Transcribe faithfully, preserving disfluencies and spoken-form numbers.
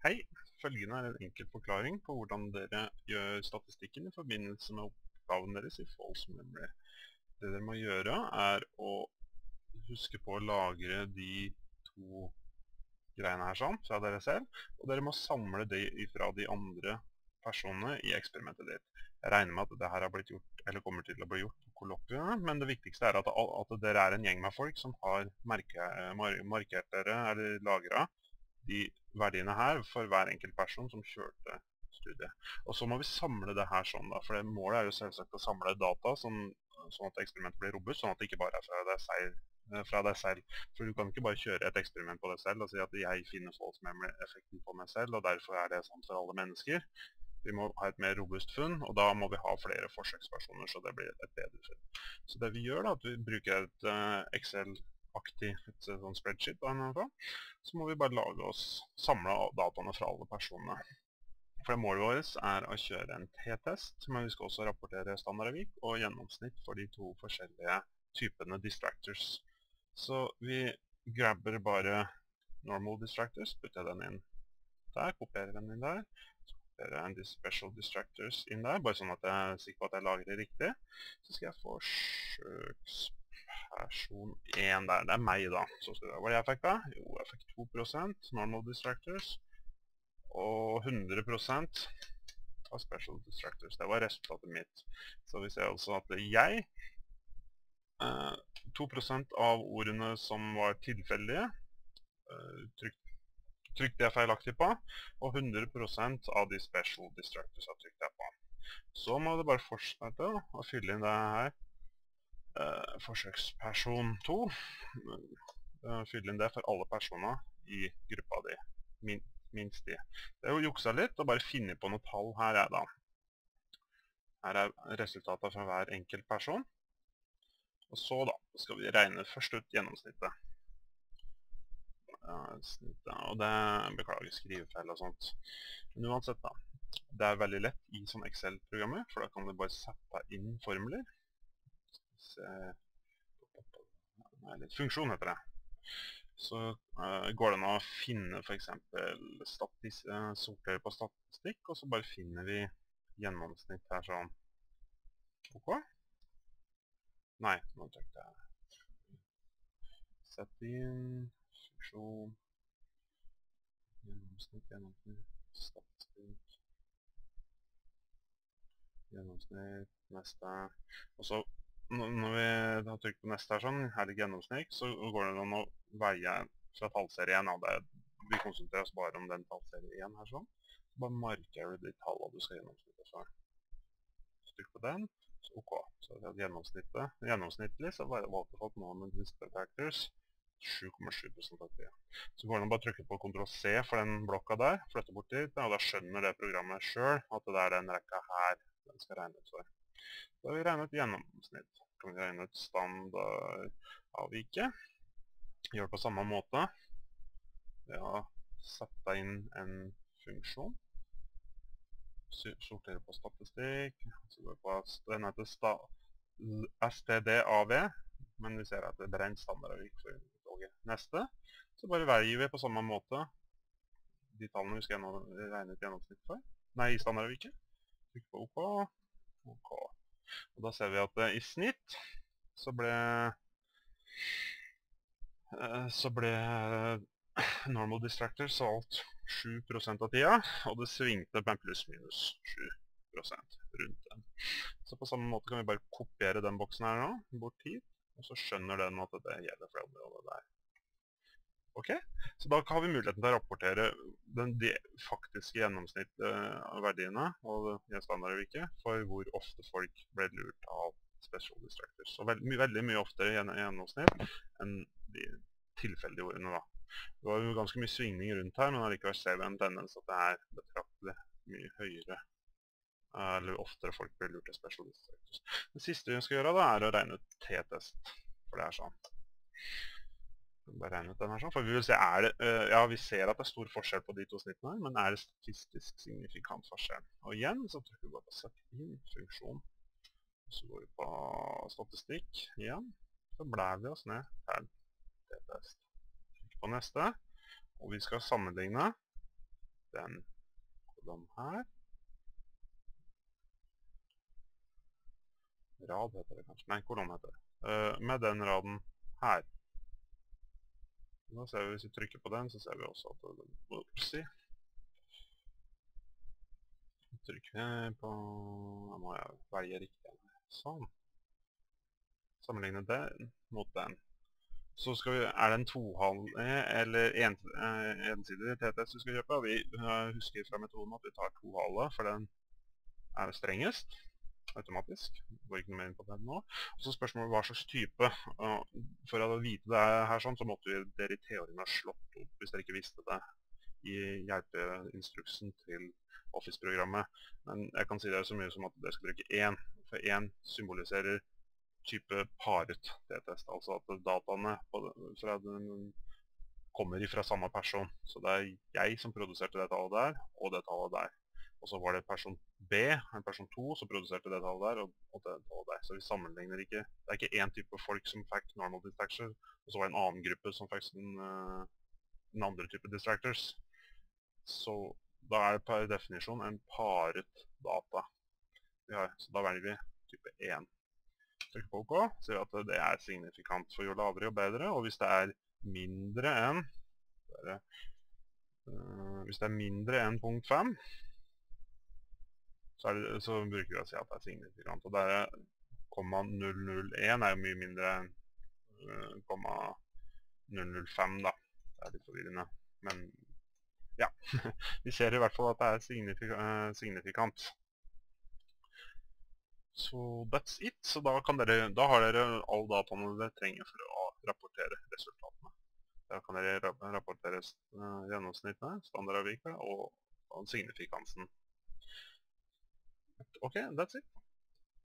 Hei, følgende er en enkel forklaring på hvordan dere gjør statistikken i forbindelse med oppgaven deres i false memory. Det dere må gjøre er å huske på å lagre de to greiene her sånn fra dere selv, og dere må samle det fra de andre personene i eksperimentet ditt. Jeg regner med at det her har blitt gjort, eller kommer til å bli gjort på kollokviene, men det viktigste er at, at dere er en gjeng med folk som har markert, markert dere eller lagret de verdiene her for hver enkelt person som kjørte studiet. Og så må vi samle det her sånn da, for det målet er jo selvsagt å samle data sånn, sånn at eksperimentet blir robust, sånn at det ikke bare er fra deg selv. Fra deg selv. For du kan ikke bare kjøre et eksperiment på deg selv og si at jeg finner false memory-effekten på meg selv, og derfor er det sant for alle mennesker. Vi må ha et mer robust funn, og da må vi ha flere forsøkspersoner, så det blir et bedre funn. Så det vi gjør da, at vi bruker et uh, Excel-aktig et sånn spreadsheet, da, så må vi bare lage oss, samle dataene fra alle personene. For det målet vårt er å kjøre en t-test, men vi skal også rapportere standardavvik og gjennomsnitt for de to forskjellige typene distractors. Så vi grabber bare normal distractors, putter den inn der, kopierer den inn der, så kopierer jeg en special distractors inn der, bare sånn at jeg er sikker på at jeg lagrer riktig. Så skal jeg få forsøksperson én der, det er meg da. Så skal jeg, hva jeg fikk da? Jo, jeg fikk to prosent normal distractors, og hundre prosent av special distractors. Det var resultatet mitt. Så vi ser altså at jeg to prosent av ordene som var tilfeldige trykt, trykte jeg feilaktig på, og hundre prosent av de special distractors har trykt jeg på. Så må du bare fortsette å fylle inn det her. Uh, forsøksperson to. Uh, fylle inn det for alle personer i gruppa di. Min, minst de. Det er jo juksa litt, og bare finne på noe tall her er da. Her er resultatet fra hver enkelt person. Og så da, skal vi regne først ut gjennomsnittet. Ja, snittet, og det beklager skrivefeil og sånt. Men uansett da, det er veldig lett i sånne Excel-programmer, for da kan du bare sette inn formler. Nei, litt funksjon heter det. Så uh, går det an å finne for eksempel uh, sortere på statistikk, og så bare finner vi gjennomsnitt her sånn. Ok? Nei, nå trykte jeg. Sett inn, funksjon, gjennomsnitt, gjennomsnitt, statistikk, gjennomsnitt, neste. Og så, når vi har trykt på neste her sånn, her ligger gjennomsnitt, så går det an å veie fra tallserie én. Vi konsentrerer oss bare om den tallserie én her sånn. Så bare markerer du de tallene du skal gjennomsnitte for. Trykk på den. Så ok, så det er gjennomsnittet. Gjennomsnittlig så valgte jeg fått noen med distractors sju komma sju prosent av det. Så går det bare å trykke på kontroll C for den blokka der, flytte bort dit, og da skjønner det programmet selv at det er den rekka her den skal regne ut for. Da har vi regnet gjennomsnitt. Så kan vi regne ut standardavviket. Gjør det på samme måte. Ved å sette inn en funksjon. Sortere på statistikk, så går vi på, den heter S T D A V, men vi ser at det er beregnet standardavvik for toget. Neste, så bare velger vi på samme måte de tallene vi skal regne ut gjennomsnitt for. Nei, i standardavviket. Trykk på OK, OK. Og da ser vi at i snitt så ble så ble normal distractors alt sju prosent av tida, og det svingte på en pluss minus sju prosent rundt den. Så på samme måte kan vi bare kopiere den boksen her nå, bort hit, og så skjønner den at det gjelder for området der. Ok, så da har vi muligheten til å rapportere den de faktiske gjennomsnittverdiene og standardavviket for hvor ofte folk ble lurt av special distractors. Så veldig, veldig mye oftere gjennomsnitt enn de tilfeldige ordene da. Det var jo ganske mye svingning rundt her, men allikevel ser vi en tendens at det er betraktelig mye høyere, eller oftere folk blir lurt til special distractors. Det siste vi skal gjøre da er å regne ut t-test, for det er sånn. Bare regne ut den her sånn, for vi vil se, er det, ja, vi ser at det er stor forskjell på de to snittene her, men er det statistisk signifikant forskjell? Og igjen så trykker vi bare på sett inn funksjon, så går vi på statistikk igjen, så blær vi oss ned her t-test. På neste, og vi skal sammenligne den kolonn her. Rad heter det kanskje. Nei, kolonn heter det. Uh, med den raden her. Da ser vi, hvis vi trykker på den, så ser vi også at den, oppsi. Trykker vi på, da må jeg velge riktig. Sånn. Sammenligne den mot den. Så skal vi, er det en tohalv eller en, eh, ensidig T T S vi skal kjøpe? Vi husker fra metoden at vi tar to halve, for den er strengest, automatisk. Går ikke noe mer inn på den nå. Og så spørsmålet hva slags type. For å vite det her sånn, så måtte vi dere i teorien ha slått opp, hvis dere ikke visste det, i hjelpeinstruksen til Office-programmet. Men jeg kan si det så mye som at dere skal bruke én, for én symboliserer type paret T T S, altså at dataene fra den kommer fra samme person. Så det er jeg som produserte det tallet der, og det tallet der. Og så var det person B, en person to, som produserte det tallet der, og, og det tallet der. Så vi sammenligner ikke, det er ikke en type folk som fikk normal distractors, og så var det en annen gruppe som fikk den, uh, den andre type distractors. Så da er det per definisjon en paret data vi har. Så da velger vi type én. Trykker på OK, ser vi at det er signifikant, for jo lavere jo bedre, og hvis det er mindre enn det, uh, hvis det er mindre enn punkt fem, så, er det, så bruker vi å si at det er signifikant, og der er komma null null én er jo mye mindre enn uh, komma null null fem da, det er litt forvirrende, men ja, vi ser i hvert fall at det er signifika uh, signifikant. Så that's it. Så da, kan dere, da har dere alle dataene dere trenger for å rapportere resultatene. Da kan dere rapportere uh, gjennomsnittene, standardavviket og, og signifikansen. Ok, that's it.